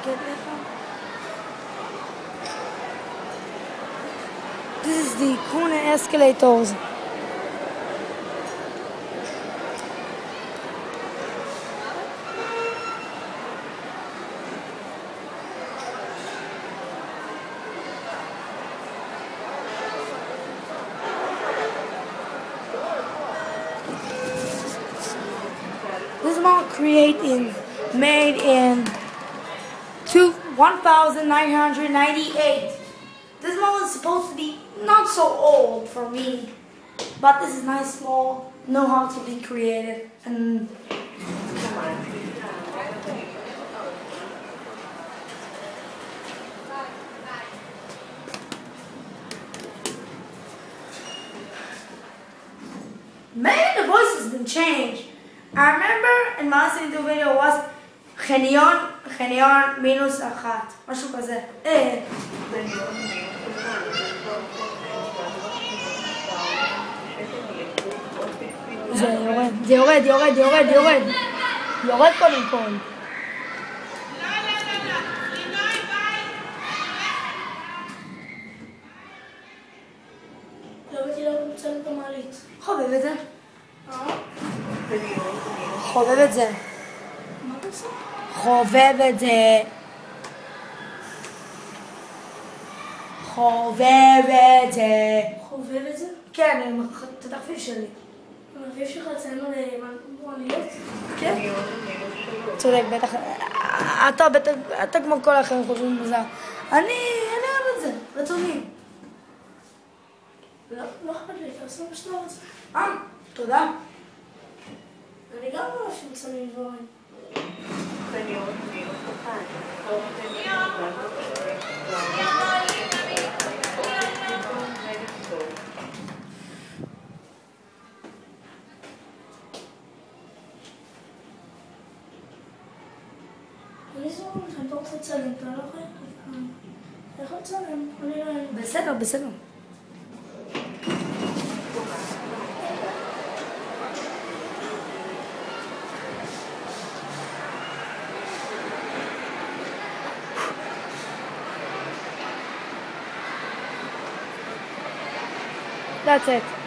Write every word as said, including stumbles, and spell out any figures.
get this one. This is the corner escalators. This model created, made in two, one thousand nine hundred ninety-eight. This model is supposed to be not so old for me, but this is nice, small, know how to be creative, and maybe the voice has been changed. I remember in my last video video was חניון, חניון מינוס אחת, משהו כזה. אה. זה יורד, זה יורד, יורד, יורד, יורד. יורד קודם כל. לא באתי לא למצוא את המעלית. חובב את זה. אה? חובב את זה. מה אתה עושה? חובב את זה. חובב את זה. חובב את זה? כן, את התחביב שלי. המחביב שלך אצלנו למעליות? כן. צודק, בטח. אתה, בטח, אתה כמו כל האחרים חושבים מוזר. אני, אני אוהב את זה, רצוני. לא, לא אכפת לי, תעשו מה שאתה רוצה. אה, תודה. אני גם לא שמצאים דברים. אני זוכר לכם, אתה רוצה לצלם, אתה לא יכול? אתה יכול לצלם, אני לא... בסדר, בסדר. That's it.